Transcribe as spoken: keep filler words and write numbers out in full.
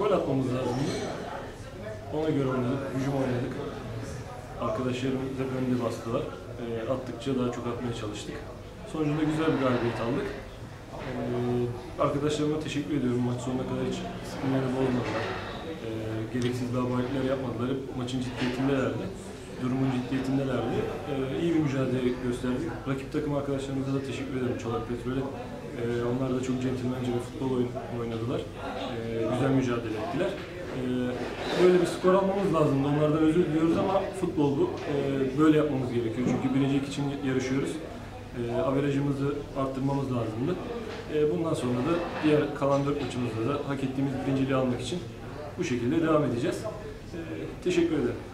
Gol atmamız lazımdı. Ona göre oynadık, hücum oynadık. Arkadaşlarımız hep önde bastılar. E, attıkça daha çok atmaya çalıştık. Sonucunda güzel bir galibiyet aldık. E, arkadaşlarıma teşekkür ediyorum. Maç sonuna kadar hiç disiplinlerini bozmadılar. E, gereksiz laubalilikler yapmadılar. Hep maçın ciddiyetindelerdi. Durumun ciddiyetindelerdi. E, iyi bir mücadele gösterdik. Rakip takım arkadaşlarımıza da teşekkür ederim. Çolak Petrol'e. E, onlar da çok centilmence bir futbol oyun, oynadılar. E, güzel mücadele ettiler. E, böyle bir skor almamız lazımdı. Onlardan özür diliyoruz ama futbol bu. E, böyle yapmamız gerekiyor. Çünkü birincilik için yarışıyoruz. E, averajımızı arttırmamız lazımdı. E, bundan sonra da diğer kalan dört maçımızda da hak ettiğimiz birinciliği almak için bu şekilde devam edeceğiz. E, teşekkür ederim.